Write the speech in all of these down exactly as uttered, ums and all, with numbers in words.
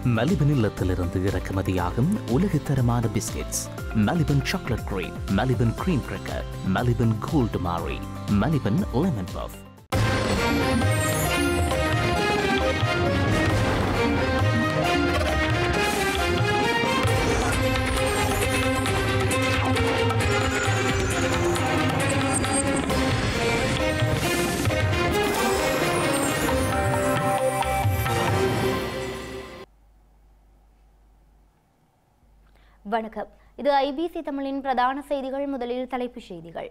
மலிபன் இல்லத்திலிருந்து இறக்குமதியாகும் உலகத்தரமான biscuits, Maliban chocolate cream, Maliban cream cracker, Maliban gold Marie, Maliban lemon puff. வணக்கம். இது ஐபிசி தமிழின் பிரதான செய்திகள். முதலில் தலைப்புச் செய்திகள்.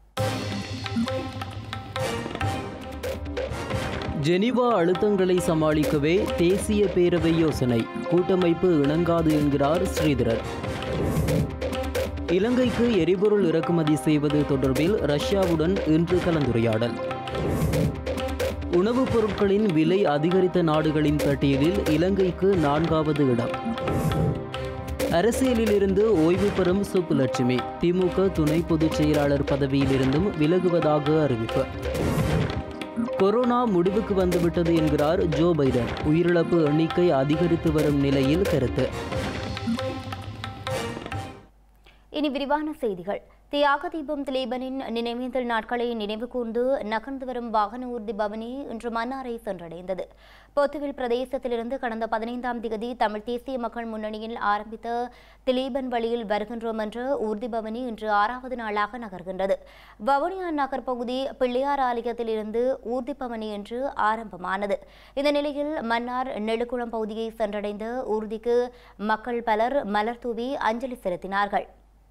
ஜெனீவா அழுத்தங்களை சமாளிக்கவே தேசிய பேரவை யோசனை, கூட்டமைப்பு இணங்காது என்கிறார் ஸ்ரீதரன். இலங்கைக்கு எரிபொருள் இறக்குமதி செய்வது தொடர்பில் ரஷ்யாவுடன் இன்று கலந்துரையாடல். உணவுப் பொருட்களின் விலை அதிகரித்த நாடுகளின் பட்டியலில் இலங்கைக்கு நான்காவது இடம். அரசியலிலிருந்து ஓய்வு பெறும் சுப்புலட்சுமி திமுக துணை பொதுச் செயலாளர் பதவியிலிருந்தும் விலகுவதாக அறிவிப்பு. கொரோனா முடிவுக்கு வந்துவிட்டது என்கிறார் ஜோ பைடன். உயிரிழப்பு எண்ணிக்கை அதிகரித்து வரும் நிலையில் கருத்து. இனி விரிவான செய்திகள். தியாக தீபம் திலீபனின் நினைவேந்தல் நாட்களை நினைவு கூர்ந்து நகர்ந்து வரும் வாகன ஊர்தி பவனி இன்று மன்னாரை சென்றடைந்தது. பொத்துவில் பிரதேசத்திலிருந்து கடந்த பதினைந்தாம் திகதி தமிழ் தேசிய மக்கள் முன்னணியில் ஆரம்பித்த திலீபன் வழியில் வருகின்றோம் என்ற ஊர்தி பவனி இன்று ஆறாவது நாளாக நகர்கின்றது. வவுனியா நகர் பகுதி பிள்ளையார் ஆலயத்திலிருந்து ஊர்தி பவனி என்று ஆரம்பமானது. இந்த நிலையில் மன்னார் நெடுக்குளம் பகுதியை சென்றடைந்த ஊர்திக்கு மக்கள் பலர் மலர் தூவி அஞ்சலி செலுத்தினார்கள்.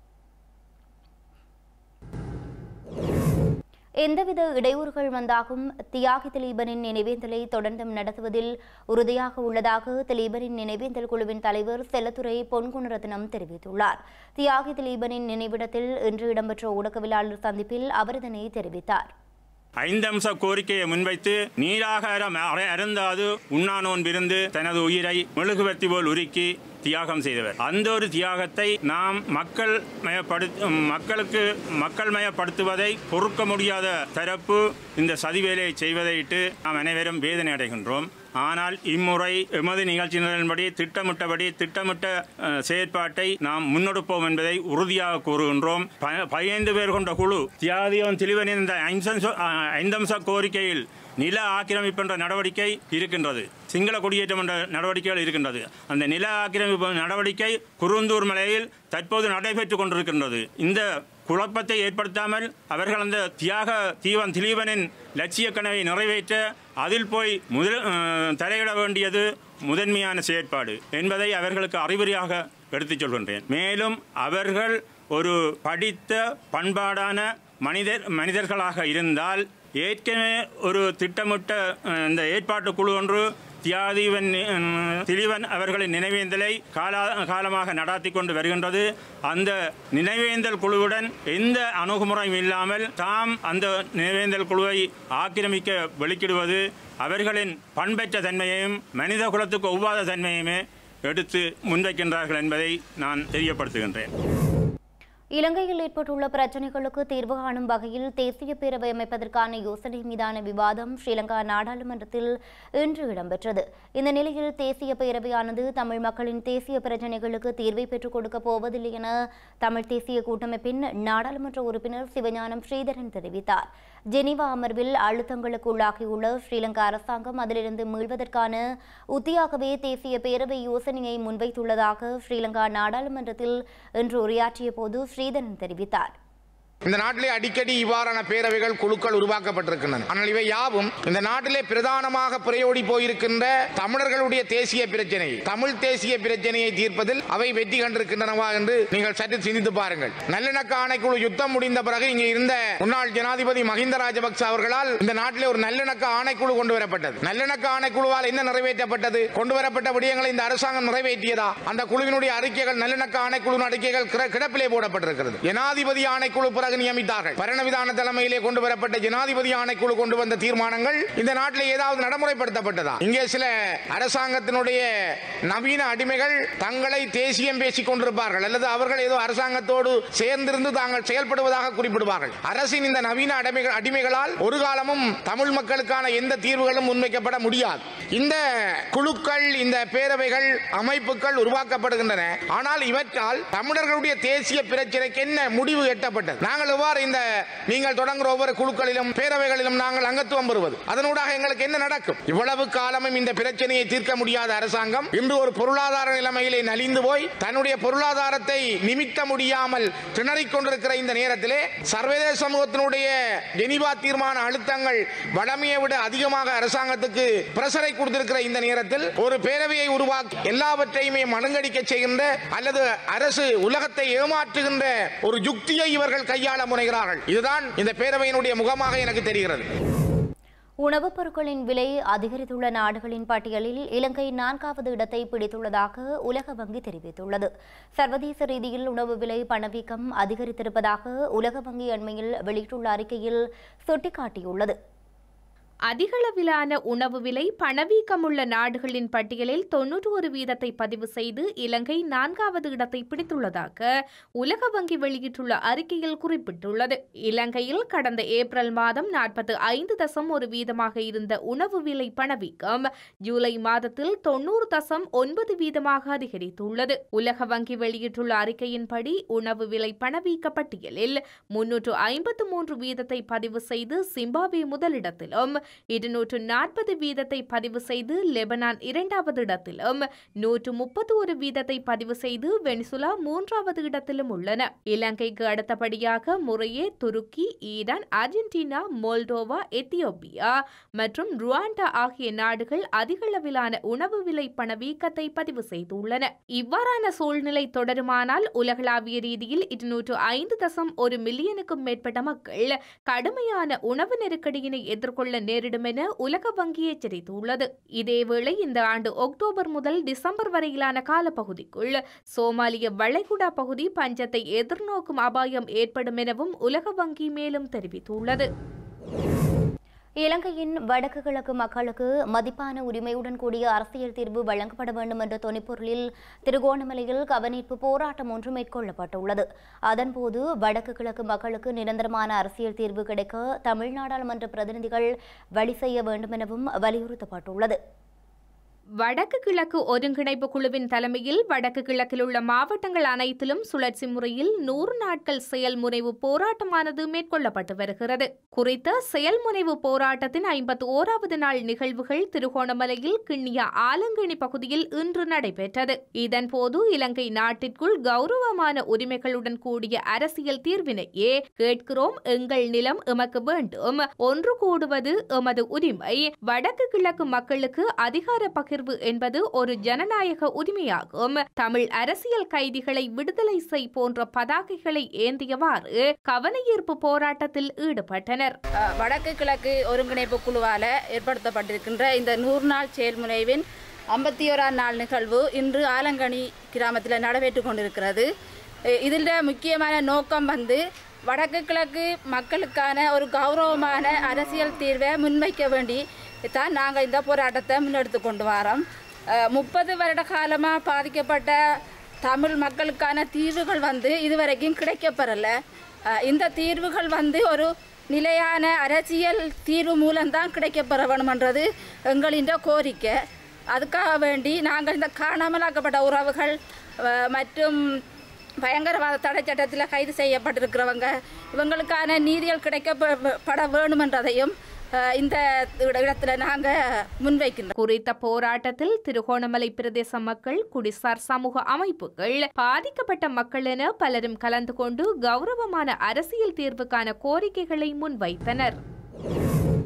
எந்தவித இடையூறுகள் வந்தாகும் தியாகி திலீபனின் நினைவேந்தலை தொடர்ந்தும் நடத்துவதில் உறுதியாக உள்ளதாக திலீபனின் நினைவேந்தல் குழுவின் தலைவர் செல்லத்துறை பொன்குணரத்னம் தெரிவித்துள்ளார். தியாகி திலீபனின் நினைவிடத்தில் இன்று இடம்பெற்ற ஊடகவியலாளர் சந்திப்பில் அவர் இதனை தெரிவித்தார். ஐந்து அம்ச கோரிக்கையை முன்வைத்து நீராகாரம் அருந்தாது உண்ணானோன் விருந்து தனது உயிரை மெழுகுவர்த்தி போல் உருக்கி தியாகம் செய்தவர். அந்த ஒரு தியாகத்தை நாம் மக்கள் மயப்படுத்த மக்களுக்கு மக்கள் மயப்படுத்துவதை பொறுக்க முடியாத தரப்பு இந்த சதிவேலையை செய்வதையிட்டு நாம் அனைவரும் வேதனை அடைகின்றோம். ஆனால் இம்முறை எமது நிகழ்ச்சிகளின்படி திட்டமிட்டபடி திட்டமிட்ட செயற்பாட்டை நாம் முன்னெடுப்போம் என்பதை உறுதியாக கூறுகின்றோம். பதினைந்து பேர் கொண்ட குழு தியாகியம் திலீபனின் இந்த ஐந்தம்ச கோரிக்கையில் நில ஆக்கிரமிப்பு என்ற நடவடிக்கை இருக்கின்றது, சிங்கள குடியேற்றம் என்ற நடவடிக்கைகள் இருக்கின்றது. அந்த நில ஆக்கிரமிப்பு நடவடிக்கை குருந்தூர் மலையில் தற்போது நடைபெற்றுக் கொண்டிருக்கின்றது. இந்த குழப்பத்தை ஏற்படுத்தாமல் அவர்கள் அந்த தியாக தீவன் திலீபனின் லட்சிய கனவை நிறைவேற்ற அதில் போய் முதல் தலையிட வேண்டியது முதன்மையான செயற்பாடு என்பதை அவர்களுக்கு அறிவுரையாக எடுத்துச் சொல்கின்றேன். மேலும் அவர்கள் ஒரு படித்த பண்பாடான மனிதர் மனிதர்களாக இருந்தால் ஏற்கனவே ஒரு திட்டமிட்ட இந்த ஏற்பாட்டு குழு ஒன்று தியாகிவன் திலீபன் அவர்களின் நினைவேந்தலை காலா காலமாக நடாத்தி கொண்டு வருகின்றது. அந்த நினைவேந்தல் குழுவுடன் எந்த அணுகுமுறையும் இல்லாமல் தாம் அந்த நினைவேந்தல் குழுவை ஆக்கிரமிக்க வெளிக்கிடுவது அவர்களின் பண்பற்ற தன்மையையும் மனித குலத்துக்கு ஒவ்வாத தன்மையுமே எடுத்து முன்வைக்கின்றார்கள் என்பதை நான் தெரியப்படுத்துகின்றேன். இலங்கையில் ஏற்பட்டுள்ள பிரச்சினைகளுக்கு தீர்வு காணும் வகையில் தேசிய பேரவை அமைப்பதற்கான யோசனை மீதான விவாதம் ஸ்ரீலங்கா நாடாளுமன்றத்தில் இன்று இடம்பெற்றது. இந்த நிலையில் தேசிய பேரவையானது தமிழ் மக்களின் தேசிய பிரச்சினைகளுக்கு தீர்வை பெற்றுக் கொடுக்கப் போவதில்லை என தமிழ் தேசிய கூட்டமைப்பின் நாடாளுமன்ற உறுப்பினர் சிவஞானம் ஸ்ரீதரன் தெரிவித்தார். ஜெனீவா அமர்வில் அழுத்தங்களுக்கு உள்ளாகியுள்ள ஸ்ரீலங்கா அரசாங்கம் அதிலிருந்து மீள்வதற்கான உத்தியாகவே தேசிய பேரவை யோசனையை முன்வைத்துள்ளதாக ஸ்ரீலங்கா நாடாளுமன்றத்தில் இன்று உரையாற்றிய போது ஸ்ரீதரன் தெரிவித்தார். இந்த நாட்டிலே அடிக்கடி இவ்வாறான பேரவைகள் குழுக்கள் உருவாக்கப்பட்டிருக்கின்றன. ஆனால் இவை யாவும் இந்த நாட்டிலே பிரதானமாக பிரயோடி போயிருக்கின்ற தமிழர்களுடைய தேசிய பிரச்சனை, தமிழ் தேசிய பிரச்சனையை தீர்ப்பதில் அவை வெற்றி கண்டிருக்கின்றனவா என்று நீங்கள் சற்று சிந்தித்து பாருங்கள். நல்லிணக்க ஆணைக்குழு யுத்தம் முடிந்த பிறகு இங்கே இருந்த முன்னாள் ஜனாதிபதி மஹிந்த ராஜபக்ச அவர்களால் இந்த நாட்டிலே ஒரு நல்லிணக்க ஆணைக்குழு கொண்டு வரப்பட்டது. நல்லிணக்க ஆணைக்குழுவால் என்ன நிறைவேற்றப்பட்டது? கொண்டு வரப்பட்ட விடயங்களை இந்த அரசாங்கம் நிறைவேற்றியதா? அந்த குழுவினுடைய அறிக்கைகள், நல்லிணக்க ஆணைக்குழு அறிக்கைகள் கிடப்பிலே போடப்பட்டிருக்கிறது. ஜனாதிபதி ஆணைக்குழு பிறகு பிறகு நியமித்தார்கள். பரணவிதான தலைமையிலே கொண்டு வரப்பட்ட ஜனாதிபதி ஆணைக்குழு கொண்டு வந்த தீர்மானங்கள் இந்த நாட்டில் ஏதாவது நடைமுறைப்படுத்தப்பட்டதா? இங்கே சில அரசாங்கத்தினுடைய நவீன அடிமைகள் தங்களை தேசியம் பேசிக் கொண்டிருப்பார்கள், அல்லது அவர்கள் ஏதோ அரசாங்கத்தோடு சேர்ந்திருந்து தாங்கள் செயல்படுவதாக குறிப்பிடுவார்கள். அரசின் இந்த நவீன அடிமைகள் அடிமைகளால் ஒரு காலமும் தமிழ் மக்களுக்கான எந்த தீர்வுகளும் முன்வைக்கப்பட முடியாது. இந்த குழுக்கள், இந்த பேரவைகள், அமைப்புகள் உருவாக்கப்படுகின்றன. ஆனால் இவற்றால் தமிழர்களுடைய தேசிய பிரச்சனைக்கு என்ன முடிவு எட்டப்பட்டது? நாங்கள் எவ்வாறு இந்த நீங்கள் தொடங்குகிற ஒவ்வொரு குழுக்களிலும் பேரவைகளிலும் நாங்கள் அங்கத்துவம் பெறுவது? அதனூடாக எங்களுக்கு என்ன நடக்கும்? இவ்வளவு காலமும் இந்த பிரச்சனையை தீர்க்க முடியாத அரசாங்கம் இன்று ஒரு பொருளாதார நிலைமையிலே நலிந்து போய் தன்னுடைய பொருளாதாரத்தை நிமித்த முடியாமல் திணறிக் கொண்டிருக்கிற இந்த நேரத்திலே சர்வதேச சமூகத்தினுடைய ஜெனீவா தீர்மான அழுத்தங்கள் வடமையை விட அதிகமாக அரசாங்கத்துக்கு பிரஷரை கொடுத்திருக்கிற இந்த நேரத்தில் ஒரு பேரவையை உருவாக்கி எல்லாவற்றையுமே மழுங்கடிக்க செய்கின்ற அல்லது அரசு உலகத்தை ஏமாற்றுகின்ற ஒரு யுக்தியை இவர்கள் கையாள முனைகிறார்கள். இதுதான் இந்த பேரவையினுடைய முகமாக எனக்கு தெரிகிறது. உணவுப் பொருட்களின் விலை அதிகரித்துள்ள நாடுகளின் பட்டியலில் இலங்கை நான்காவது இடத்தை பிடித்துள்ளதாக உலக வங்கி தெரிவித்துள்ளது. சர்வதேச ரீதியில் உணவு விலை பணவீக்கம் அதிகரித்திருப்பதாக உலக வங்கி அண்மையில் வெளியிட்டுள்ள அறிக்கையில் சுட்டிக்காட்டியுள்ளது. அதிகளவிலான உணவு விலை பணவீக்கமுள்ள நாடுகளின் பட்டியலில் தொன்னூற்றி ஒரு வீதத்தை பதிவு செய்து இலங்கை நான்காவது இடத்தை பிடித்துள்ளதாக உலக வங்கி வெளியிட்டுள்ள அறிக்கையில் குறிப்பிட்டுள்ளது. இலங்கையில் கடந்த ஏப்ரல் மாதம் நாற்பத்தி ஐந்து தசம் ஒரு வீதமாக இருந்த உணவு விலை பணவீக்கம் ஜூலை மாதத்தில் தொன்னூறு தசம் ஒன்பது வீதமாக அதிகரித்துள்ளது. உலக வங்கி வெளியிட்டுள்ள அறிக்கையின்படி உணவு விலை பணவீக்க பட்டியலில் முன்னூற்று ஐம்பத்து மூன்று வீதத்தை பதிவு செய்து சிம்பாப்வே முதலிடத்திலும் இருநூற்று நாற்பது வீதத்தை பதிவு செய்து லெபனான் இரண்டாவது இடத்திலும் நூற்று முப்பத்தி ஒரு வீதத்தை பதிவு செய்து வெனிசுலா மூன்றாவது இடத்திலும் உள்ளன. இலங்கைக்கு அடுத்தபடியாக முறையே துருக்கி, ஈரான், அர்ஜென்டினா, மோல்டோவா, எத்தியோப்பியா மற்றும் ருவாண்டா ஆகிய நாடுகள் அதிகளவிலான உணவு விலை பணவீக்கத்தை பதிவு செய்துள்ளன. இவ்வாறான சூழ்நிலை தொடருமானால் உலகளாவிய ரீதியில் இருநூற்று ஐந்து தசம் ஒரு மில்லியனுக்கும் மேற்பட்ட மக்கள் கடுமையான உணவு நெருக்கடியினை எதிர்கொள்ள நேரிடும் என உலக வங்கி எச்சரித்துள்ளது. இதேவேளை இந்த ஆண்டு அக்டோபர் முதல் டிசம்பர் வரையிலான காலப்பகுதிக்குள் சோமாலிய வளைகுடா பகுதி பஞ்சத்தை எதிர்நோக்கும் அபாயம் ஏற்படும் எனவும் உலக வங்கி மேலும் தெரிவித்துள்ளது. இலங்கையின் வடக்கு கிழக்கு மக்களுக்கு மதிப்பான உரிமையுடன் கூடிய அரசியல் தீர்வு வழங்கப்பட வேண்டும் என்ற தொனிப்பொருளில் திருகோணமலையில் கவனிப்பு போராட்டம் ஒன்று மேற்கொள்ளப்பட்டுள்ளது. அதன்போது வடக்கு கிழக்கு மக்களுக்கு நிரந்தரமான அரசியல் தீர்வு கிடைக்க தமிழ் நாடாளுமன்ற பிரதிநிதிகள் வழி செய்ய வேண்டும் எனவும் வலியுறுத்தப்பட்டுள்ளது. வடக்கு கிழக்கு ஒருங்கிணைப்பு குழுவின் தலைமையில் வடக்கு கிழக்கில் உள்ள மாவட்டங்கள் அனைத்திலும் சுழற்சி முறையில் நூறு நாட்கள் செயல்முனைவு போராட்டமானது மேற்கொள்ளப்பட்டு வருகிறது. குறித்த செயல்முனைவு போராட்டத்தின் ஐம்பத்தி ஓராவது நாள் நிகழ்வுகள் திருகோணமலையில் கிண்ணியா ஆலங்கனி பகுதியில் இன்று நடைபெற்றது. இதன்போது இலங்கை நாட்டிற்குள் கௌரவமான உரிமைகளுடன் கூடிய அரசியல் தீர்வினையே கேட்கிறோம், எங்கள் நிலம் எமக்கு வேண்டும், ஒன்று கூடுவது எமது உரிமை, வடக்கு கிழக்கு மக்களுக்கு அதிகார பகிர்வு என்பது ஒரு ஜனநாயக உரிமையாகும், தமிழ் அரசியல் கைதிகளை விடுதலை செய் போன்ற பதாகைகளை ஏந்தியவாறு கவனஈர்ப்பு போராட்டத்தில் ஈடுபட்டனர். வடக்கு கிழக்கு ஒருங்கிணைப்பு குழுவால் ஏற்படுத்தப்பட்டிருக்கின்ற இந்த நூறு நாள் செயல்முனைவின் ஐம்பத்தி ஓராம் நாள் நிகழ்வு இன்று ஆலங்கனி கிராமத்தில் நடைபெற்று கொண்டிருக்கிறது. இதில் முக்கியமான நோக்கம் வந்து வடக்கு கிழக்கு மக்களுக்கான ஒரு கௌரவமான அரசியல் தீர்வை முன்வைக்க வேண்டி தான் நாங்கள் இந்த போராட்டத்தை முன்னெடுத்து கொண்டு வரோம். முப்பது வருட காலமாக பாதிக்கப்பட்ட தமிழ் மக்களுக்கான தீர்வுகள் வந்து இதுவரைக்கும் கிடைக்கப்பெறலை. இந்த தீர்வுகள் வந்து ஒரு நிலையான அரசியல் தீர்வு மூலம்தான் கிடைக்கப்பெற வேணுமென்றது எங்களின் கோரிக்கை. அதுக்காக வேண்டி நாங்கள் இந்த காணாமலாக்கப்பட்ட உறவுகள் மற்றும் பயங்கரவாத தடை சட்டத்தில் கைது செய்யப்பட்டிருக்கிறவங்க இவங்களுக்கான நீதிகள் கிடைக்கப்பட வேணுமென்றதையும் இந்த இடத்துல நாங்கள் முன்வைக்கின்றோம். குறித்த போராட்டத்தில் திருகோணமலை பிரதேச மக்கள், குடிசார் சமூக அமைப்புகள், பாதிக்கப்பட்ட மக்கள் என பலரும் கலந்து கொண்டு கௌரவமான அரசியல் தீர்வுக்கான கோரிக்கைகளை முன்வைத்தனர்.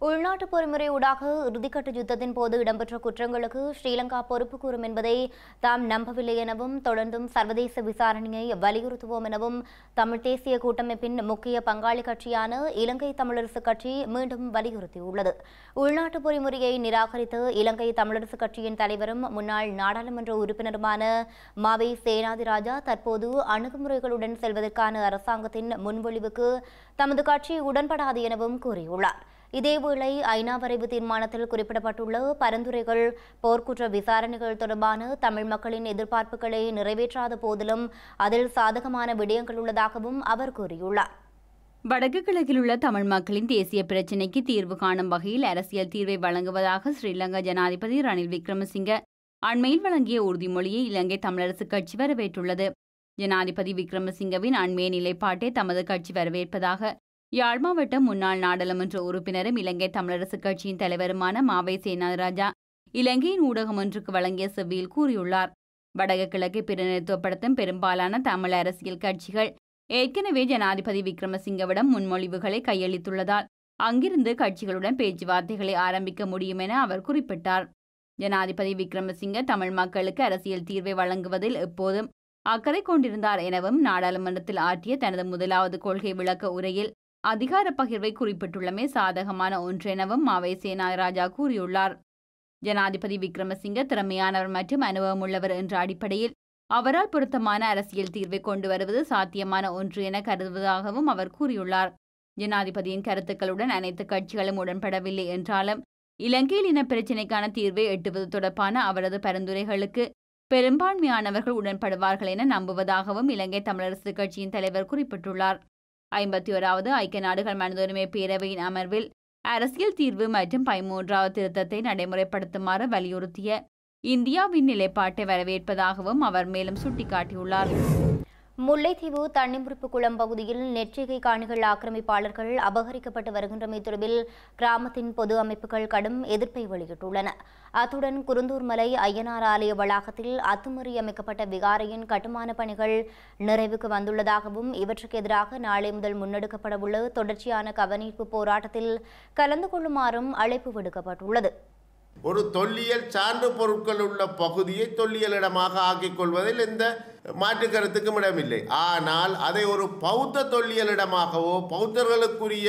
உள்நாட்டு பொறிமுறை ஊடாக இறுதிக்கட்ட யுத்தத்தின் போது இடம்பெற்ற குற்றங்களுக்கு ஸ்ரீலங்கா பொறுப்பு கூறும் என்பதை தாம் நம்பவில்லை எனவும் தொடர்ந்தும் சர்வதேச விசாரணையை வலியுறுத்துவோம் எனவும் தமிழ் தேசிய கூட்டமைப்பின் முக்கிய பங்காளி கட்சியான இலங்கை தமிழரசுக் கட்சி மீண்டும் வலியுறுத்தியுள்ளது. உள்நாட்டு பொறிமுறையை நிராகரித்து இலங்கை தமிழரசுக் கட்சியின் தலைவரும் முன்னாள் நாடாளுமன்ற உறுப்பினருமான மாவை சேனாதிராஜா தற்போது அணுகுமுறைகளுடன் செல்வதற்கான அரசாங்கத்தின் முன்மொழிவுக்கு தமது கட்சி உடன்படாது எனவும் கூறியுள்ளார். இதேவேளை ஐநா வரைவு தீர்மானத்தில் குறிப்பிடப்பட்டுள்ள பரிந்துரைகள் போர்க்குற்ற விசாரணைகள் தொடர்பான தமிழ் மக்களின் எதிர்பார்ப்புகளை நிறைவேற்றாத போதிலும் அதில் சாதகமான விடயங்கள் உள்ளதாகவும் அவர் கூறியுள்ளார். வடக்கு கிழக்கில் உள்ள தமிழ் மக்களின் தேசிய பிரச்சினைக்கு தீர்வு காணும் வகையில் அரசியல் தீர்வை வழங்குவதாக ஸ்ரீலங்கா ஜனாதிபதி ரணில் விக்ரமசிங்க அண்மையில் வழங்கிய உறுதிமொழியை இலங்கை தமிழரசுக் கட்சி வரவேற்றுள்ளது. ஜனாதிபதி விக்ரமசிங்கவின் அண்மைய நிலைப்பாட்டை தமது கட்சி வரவேற்பதாக யாழ் மாவட்ட முன்னாள் நாடாளுமன்ற உறுப்பினரும் இலங்கை தமிழரசுக் கட்சியின் தலைவருமான மாவை சேனாதிராஜா இலங்கையின் ஊடகம் ஒன்றுக்கு வழங்கிய செவ்வியில் கூறியுள்ளார். வடக்கு கிழக்கை பிரதிநிதித்துவப்படுத்தும் பெரும்பாலான தமிழ் அரசியல் கட்சிகள் ஏற்கனவே ஜனாதிபதி விக்ரமசிங்கவிடம் முன்மொழிவுகளை கையளித்துள்ளதால் அங்கிருந்து கட்சிகளுடன் பேச்சுவார்த்தைகளை ஆரம்பிக்க முடியும் என அவர் குறிப்பிட்டார். ஜனாதிபதி விக்ரமசிங்க தமிழ் மக்களுக்கு அரசியல் தீர்வை வழங்குவதில் எப்போதும் அக்கறை கொண்டிருந்தார் எனவும் நாடாளுமன்றத்தில் ஆற்றிய தனது முதலாவது கொள்கை விளக்க உரையில் அதிகார பகிர்வை குறிப்பிட்டுள்ளமை சாதகமான ஒன்று எனவும் மாவை சேனாதிராஜா கூறியுள்ளார். ஜனாதிபதி விக்ரமசிங்க திறமையானவர் மற்றும் அனுபவமுள்ளவர் என்ற அடிப்படையில் அவரால் பொருத்தமான அரசியல் தீர்வை கொண்டு வருவது சாத்தியமான ஒன்று என கருதுவதாகவும் அவர் கூறியுள்ளார். ஜனாதிபதியின் கருத்துக்களுடன் அனைத்து கட்சிகளும் உடன்படவில்லை என்றாலும் இலங்கையில் இன பிரச்சினைக்கான தீர்வை எட்டுவது தொடர்பான அவரது பரிந்துரைகளுக்கு பெரும்பான்மையானவர்கள் உடன்படுவார்கள் என நம்புவதாகவும் இலங்கை தமிழரசுக் கட்சியின் தலைவர் குறிப்பிட்டுள்ளார். ஐம்பத்தி ஓராவது ஐக்கிய நாடுகள் மனித உரிமை பேரவையின் அமர்வில் அரசியல் தீர்வு மற்றும் பதிமூன்றாவது திருத்தத்தை நடைமுறைப்படுத்துமாறு வலியுறுத்திய இந்தியாவின் நிலைப்பாட்டை வரவேற்பதாகவும் அவர் மேலும் சுட்டிக்காட்டியுள்ளார். முல்லைத்தீவு தண்ணிமுறிப்பு குளம் பகுதியில் நெற்றிகை காணிகள் ஆக்கிரமிப்பாளர்கள் அபகரிக்கப்பட்டு வருகின்றமை தொடர்பில் கிராமத்தின் பொது அமைப்புகள் கடும் எதிர்ப்பை வெளியிட்டுள்ளன. அத்துடன் குருந்தூர் மலை ஐயனார் ஆலய வளாகத்தில் அத்துமீறி அமைக்கப்பட்ட விகாரையின் கட்டுமான பணிகள் நிறைவுக்கு வந்துள்ளதாகவும் இவற்றுக்கு எதிராக நாளை முதல் முன்னெடுக்கப்படவுள்ள தொடர்ச்சியான கவனிப்பு போராட்டத்தில் கலந்து கொள்ளுமாறும் அழைப்பு விடுக்கப்பட்டுள்ளது. ஒரு தொல்லியல் சான்று பொருட்கள் உள்ள பகுதியை தொல்லியலிடமாக ஆக்கிக் கொள்வதில் எந்த மாற்று கருத்துக்கும் இடமில்லை. ஆனால் அதை ஒரு பௌத்த தொல்லியலிடமாகவோ பௌத்தர்களுக்குரிய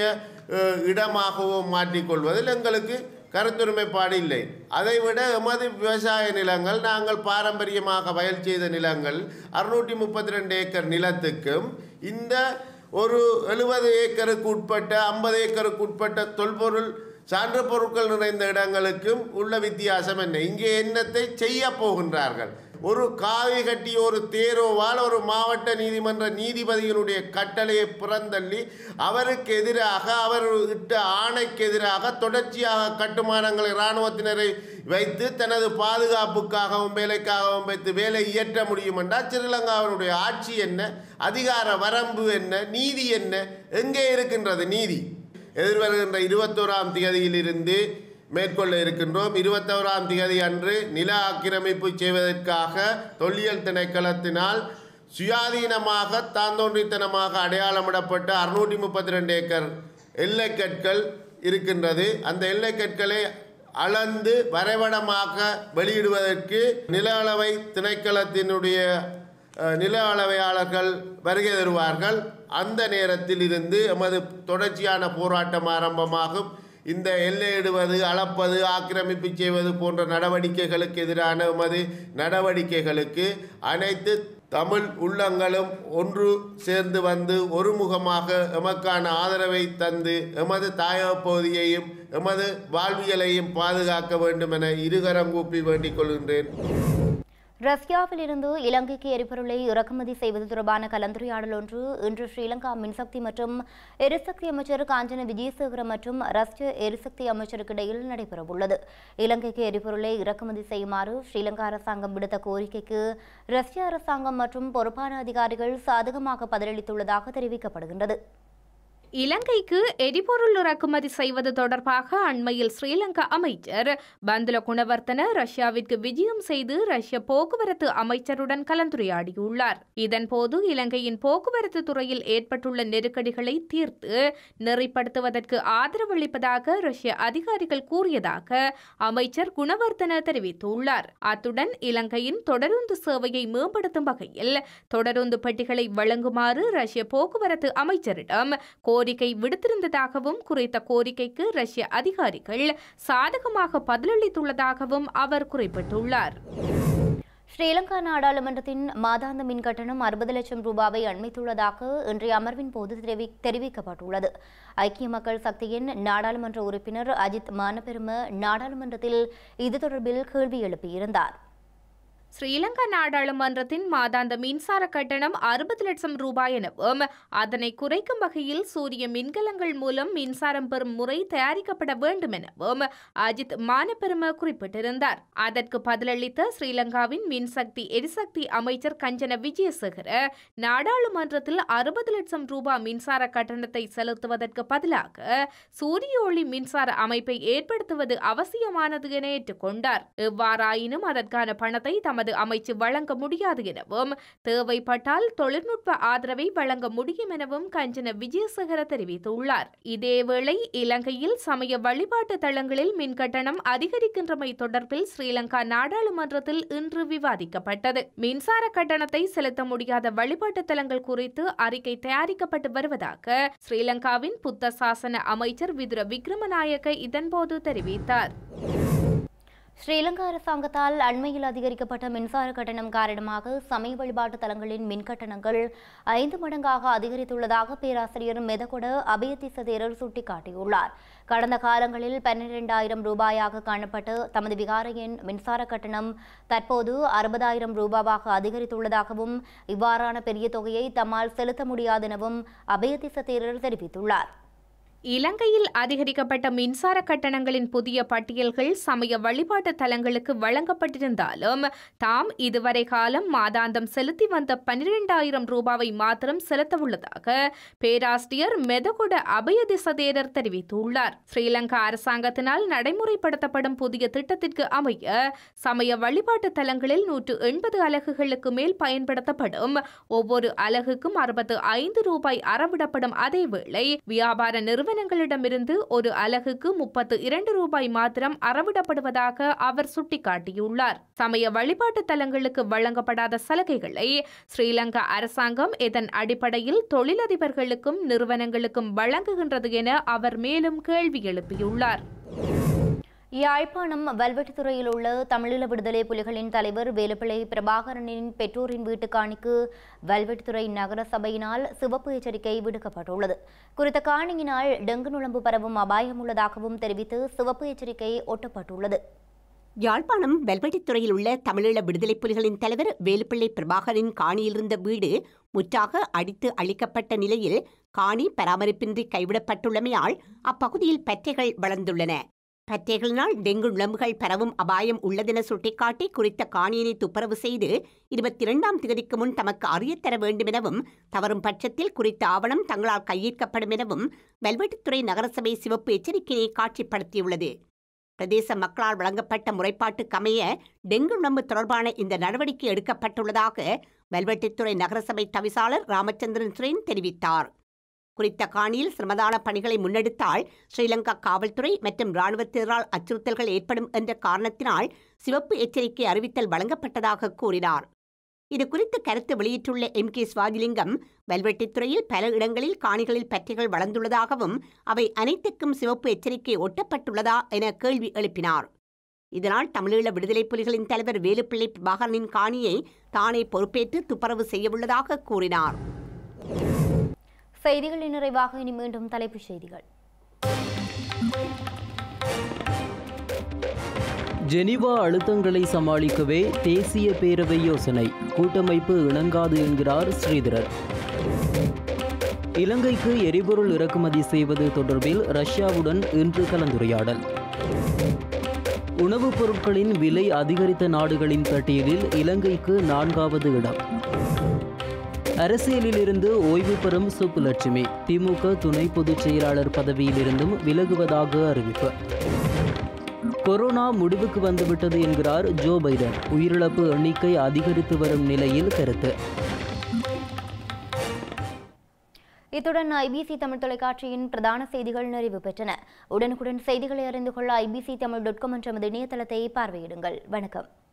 இடமாகவோ மாற்றிக்கொள்வதில் எங்களுக்கு கருத்துரிமைப்பாடு இல்லை. அதைவிட எமது விவசாய நிலங்கள், நாங்கள் பாரம்பரியமாக வயல் செய்த நிலங்கள் அறுநூற்றி முப்பத்தி ரெண்டு ஏக்கர் நிலத்துக்கும் இந்த ஒரு எழுபது ஏக்கருக்கு உட்பட்ட ஐம்பது ஏக்கருக்கு உட்பட்ட தொல்பொருள் சான்று பொருட்கள் நிறைந்த இடங்களுக்கும் உள்ள வித்தியாசம் என்ன? இங்கே என்னத்தை செய்ய போகின்றார்கள்? ஒரு காவி கட்டி ஒரு தேரோவால் ஒரு மாவட்ட நீதிமன்ற நீதிபதியினுடைய கட்டளையை புறந்தள்ளி அவருக்கு எதிராக அவர் இட்ட ஆணைக்கு எதிராக தொடர்ச்சியாக கட்டுமானங்களை இராணுவத்தினரை வைத்து தனது பாதுகாப்புக்காகவும் வேலைக்காகவும் வைத்து வேலை இயற்ற முடியும் என்றால் ஸ்ரீலங்காவினுடைய ஆட்சி என்ன? அதிகார வரம்பு என்ன? நீதி என்ன? எங்கே இருக்கின்றது நீதி? எதிர்வருகின்ற இருபத்தோராம் தேதியிலிருந்து மேற்கொள்ள இருக்கின்றோம். இருபத்தோராம் தேதி அன்று நில ஆக்கிரமிப்பு செய்வதற்காக தொல்லியல் திணைக்களத்தினால் சுயாதீனமாக தாந்தோன்றித்தனமாக அடையாளமிடப்பட்ட அறுநூற்றி முப்பத்தி ரெண்டு ஏக்கர் எல்லை கற்கள் இருக்கின்றது. அந்த எல்லை கற்களை அளந்து வரைபடமாக வெளியிடுவதற்கு நில அளவை திணைக்களத்தினுடைய நில அளவையாளர்கள் வருகை தருவார்கள். அந்த நேரத்தில் இருந்து எமது தொடர்ச்சியான போராட்டம் ஆரம்பமாகும். இந்த எல்லையிடுவது, அளப்பது, ஆக்கிரமிப்பு செய்வது போன்ற நடவடிக்கைகளுக்கு எதிரான எமது நடவடிக்கைகளுக்கு அனைத்து தமிழ் உள்ளங்களும் ஒன்று சேர்ந்து வந்து ஒருமுகமாக எமக்கான ஆதரவை தந்து எமது தாயக பகுதியையும் எமது வாழ்வியலையும் பாதுகாக்க வேண்டும் என இருகரம் கூப்பி வேண்டிக் கொள்கின்றேன். ரஷ்யாவில் இருந்து இலங்கைக்கு எரிபொருளை இறக்குமதி செய்வது தொடர்பான கலந்துரையாடல் ஒன்று இன்று ஸ்ரீலங்கா மின்சக்தி மற்றும் எரிசக்தி அமைச்சர் காஞ்சன விஜயசேகர மற்றும் ரஷ்ய எரிசக்தி அமைச்சருக்கு இடையில் நடைபெறவுள்ளது. இலங்கைக்கு எரிபொருளை இறக்குமதி செய்யுமாறு ஸ்ரீலங்கா அரசாங்கம் விடுத்த கோரிக்கைக்கு ரஷ்ய அரசாங்கம் மற்றும் பொறுப்பான அதிகாரிகள் சாதகமாக பதிலளித்துள்ளதாக தெரிவிக்கப்படுகின்றது. இலங்கைக்கு எரிபொருள் இறக்குமதி செய்வது தொடர்பாக அண்மையில் ஸ்ரீலங்கா அமைச்சர் பந்துல குணவர்த்தன ரஷ்யாவிற்கு விஜயம் செய்து ரஷ்ய போக்குவரத்து அமைச்சருடன் கலந்துரையாடியுள்ளார். இதன்போது இலங்கையின் போக்குவரத்து துறையில் ஏற்பட்டுள்ள நெருக்கடிகளை தீர்த்து நெறிப்படுத்துவதற்கு ஆதரவளிப்பதாக ரஷ்ய அதிகாரிகள் கூறியதாக அமைச்சர் குணவர்த்தன தெரிவித்துள்ளார். அத்துடன் இலங்கையின் தொடருந்து சேவையை மேம்படுத்தும் வகையில் தொடருந்து பெட்டிகளை வழங்குமாறு ரஷ்ய போக்குவரத்து அமைச்சரிடம் கோரிக்கை விடுத்திருந்ததாகவும் குறித்த கோரிக்கைக்கு ரஷ்ய அதிகாரிகள் சாதகமாக பதிலளித்துள்ளதாகவும் அவர் குறிப்பிட்டுள்ளார். ஸ்ரீலங்கா நாடாளுமன்றத்தின் மாதாந்த மின் கட்டணம் அறுபது லட்சம் ரூபாவை அண்மித்துள்ளதாக இன்றைய அமர்வின் போது தெரிவிக்கப்பட்டுள்ளது. ஐக்கிய மக்கள் சக்தியின் நாடாளுமன்ற உறுப்பினர் அஜித் மானபெரும நாடாளுமன்றத்தில் இது தொடர்பில் கேள்வி எழுப்பியிருந்தார். ஸ்ரீலங்கா நாடாளுமன்றத்தின் மாதாந்த மின்சார கட்டணம் அறுபது லட்சம் ரூபாய் எனவும் அதனை குறைக்கும் வகையில் சூரிய மின்கலங்கள் மூலம் மின்சாரம் பெறும் முறை தயாரிக்கப்பட வேண்டும் எனவும் அஜித் மானபெரும குறிப்பிட்டிருந்தார். அதற்கு பதிலளித்த ஸ்ரீலங்காவின் மின்சக்தி எரிசக்தி அமைச்சர் கஞ்சன விஜயசேகர நாடாளுமன்றத்தில் அறுபது லட்சம் ரூபாய் மின்சார கட்டணத்தை செலுத்துவதற்கு பதிலாக சூரிய ஒளி மின்சார அமைப்பை ஏற்படுத்துவது அவசியமானது என ஏற்றுக்கொண்டார். எவ்வாறாயினும் அதற்கான பணத்தை தமது அமைச்சு வழங்க முடியாது எனவும் தேவைப்பட்டால் தொழில்நுட்ப ஆதரவை வழங்க முடியும் எனவும் கஞ்சன விஜயசேகர தெரிவித்துள்ளார். இதேவேளை இலங்கையில் சமய வழிபாட்டு தலங்களில் மின்கட்டணம் அதிகரிக்கின்றமை தொடர்பில் ஸ்ரீலங்கா நாடாளுமன்றத்தில் இன்று விவாதிக்கப்பட்டது. மின்சார கட்டணத்தை செலுத்த முடியாத வழிபாட்டு தலங்கள் குறித்து அறிக்கை தயாரிக்கப்பட்டு வருவதாக ஸ்ரீலங்காவின் புத்த சாசன அமைச்சர் விதுர விக்ரமநாயக்க இதன்போது தெரிவித்தார். ஸ்ரீலங்கா அரசாங்கத்தால் அண்மையில் அதிகரிக்கப்பட்ட மின்சார கட்டணம் காரணமாக சமய வழிபாட்டு தலங்களின் மின் கட்டணங்கள் ஐந்து மடங்காக அதிகரித்துள்ளதாக பேராசிரியர் மெதகொட அபயதிச தேரர் சுட்டிக்காட்டியுள்ளார். கடந்த காலங்களில் பன்னிரண்டாயிரம் ரூபாயாக காணப்பட்ட தமது விகாரையின் மின்சார கட்டணம் தற்போது அறுபதாயிரம் ரூபாவாக அதிகரித்துள்ளதாகவும் இவ்வாறான பெரிய தொகையை தம்மால் செலுத்த முடியாதெனவும் அபயதிச தேரர் தெரிவித்துள்ளார். இலங்கையில் அதிகரிக்கப்பட்ட மின்சார கட்டணங்களின் புதிய பட்டியல்கள் சமய வழிபாட்டு தலங்களுக்கு வழங்கப்பட்டிருந்தாலும் தாம் இதுவரை காலம் மாதாந்தம் செலுத்தி வந்த பன்னிரண்டாயிரம் ரூபாவை மாத்திரம் செலுத்த உள்ளதாக பேராசிரியர் மெதகுட அபயதிசதேரர் தெரிவித்துள்ளார். ஸ்ரீலங்கா அரசாங்கத்தினால் நடைமுறைப்படுத்தப்படும் புதிய திட்டத்திற்கு அமைய சமய வழிபாட்டு தலங்களில் நூற்று எண்பது அலகுகளுக்கு மேல் பயன்படுத்தப்படும் ஒவ்வொரு அலகுக்கும் அறுபத்து ஐந்து ரூபாய் அறவிடப்படும். அதேவேளை வியாபார நிறுவன நிறுவனங்களிடமிருந்து ஒரு அலகுக்கு முப்பத்து இரண்டு ரூபாய் மாத்திரம் அறவிடப்படுவதாக அவர் சுட்டிக்காட்டியுள்ளார். சமய வழிபாட்டு தலங்களுக்கு வழங்கப்படாத சலுகைகளை ஸ்ரீலங்கா அரசாங்கம் இதன் அடிப்படையில் தொழிலதிபர்களுக்கும் நிறுவனங்களுக்கும் வழங்குகின்றது என அவர் மேலும் கேள்வி எழுப்பியுள்ளார். யாழ்ப்பாணம் வல்வெட்டித்துறையில் உள்ள தமிழீழ விடுதலை புலிகளின் தலைவர் வேலுப்பிள்ளை பிரபாகரனின் பெற்றோரின் வீட்டுக்காணிக்கு வல்வெட்டித்துறை நகர சபையினால் சிவப்பு எச்சரிக்கை விடுக்கப்பட்டுள்ளது. குறித்த காணியினால் டெங்கு நுளம்பு பரவும் அபாயம் உள்ளதாகவும் தெரிவித்து சிவப்பு எச்சரிக்கை ஒட்டப்பட்டுள்ளது. யாழ்ப்பாணம் வல்வெட்டித்துறையில் உள்ள தமிழீழ விடுதலை புலிகளின் தலைவர் வேலுப்பிள்ளை பிரபாகரின் காணியிலிருந்த வீடு முற்றாக அடித்து அழிக்கப்பட்ட நிலையில் காணி பராமரிப்பின்றி கைவிடப்பட்டுள்ளமையால் அப்பகுதியில் பற்றைகள் வளர்ந்துள்ளன. பற்றைகளினால் டெங்கு நுளம்புகள் பரவும் அபாயம் உள்ளதென சுட்டிக்காட்டி குறித்த காணியினை துப்புரவு செய்து இருபத்தி இரண்டாம் தேதிக்கு முன் தமக்கு அறியத்தர வேண்டும் எனவும் தவறும் பட்சத்தில் குறித்த ஆவணம் தங்களால் கையேற்கப்படும் எனவும் வல்வெட்டித்துறை நகரசபை சிவப்பு எச்சரிக்கையை காட்சிப்படுத்தியுள்ளது. பிரதேச மக்களால் வழங்கப்பட்ட முறைப்பாட்டுக்கமைய டெங்கு நுளம்பு தொடர்பான இந்த நடவடிக்கை எடுக்கப்பட்டுள்ளதாக வல்வெட்டித்துறை நகரசபை தவிசாளர் ராமச்சந்திரன் சுரேன் தெரிவித்தார். குறித்த காணியில் சிரமதான பணிகளை முன்னெடுத்தால் ஸ்ரீலங்கா காவல்துறை மற்றும் இராணுவத்தினரால் அச்சுறுத்தல்கள் ஏற்படும் என்ற காரணத்தினால் சிவப்பு எச்சரிக்கை அறிவித்தல் வழங்கப்பட்டதாக கூறினார். இதுகுறித்து கருத்து வெளியிட்டுள்ள எம் கே சுவாதிலிங்கம் வல்வெட்டித்துறையில் பல இடங்களில் காணிகளில் பற்றைகள் வளர்ந்துள்ளதாகவும் அவை அனைத்துக்கும் சிவப்பு எச்சரிக்கை ஒட்டப்பட்டுள்ளதா என கேள்வி எழுப்பினார். இதனால் தமிழீழ விடுதலை புலிகளின் தலைவர் வேலுப்பிள்ளை பிரபாகரனின் காணியை தானே பொறுப்பேற்று துப்புரவு செய்யவுள்ளதாக கூறினார். செய்திகளின் நிறைவாக இனி மீண்டும் தலைப்புச் செய்திகள். ஜெனீவா அழுத்தங்களை சமாளிக்கவே தேசிய பேரவை யோசனை, கூட்டமைப்பு இணங்காது என்கிறார் ஸ்ரீதரர். இலங்கைக்கு எரிபொருள் இறக்குமதி செய்வது தொடர்பில் ரஷ்யாவுடன் இன்று கலந்துரையாடல். உணவுப் பொருட்களின் விலை அதிகரித்த நாடுகளின் பட்டியலில் இலங்கைக்கு நான்காவது இடம். அரசியலில் இருந்து ஓய்வு பெறும் சுப்புலட்சுமி திமுக துணை பொதுச் செயலாளர் பதவியிலிருந்தும் விலகுவதாக அறிவிப்பு. கொரோனா முடிவுக்கு வந்துவிட்டது என்கிறார் ஜோ பைடன். உயிரிழப்பு எண்ணிக்கை அதிகரித்து வரும் நிலையில் கருத்து. இத்துடன் ஐபிசி தமிழ் தொலைக்காட்சியின் பிரதான செய்திகள் நிறைவு பெற்றன. உடனுக்குடன் செய்திகளை அறிந்து கொள்ள ஐபிசி தமிழ் டாட் காம் என்ற இணையதளத்தை பார்வையிடுங்கள். வணக்கம்.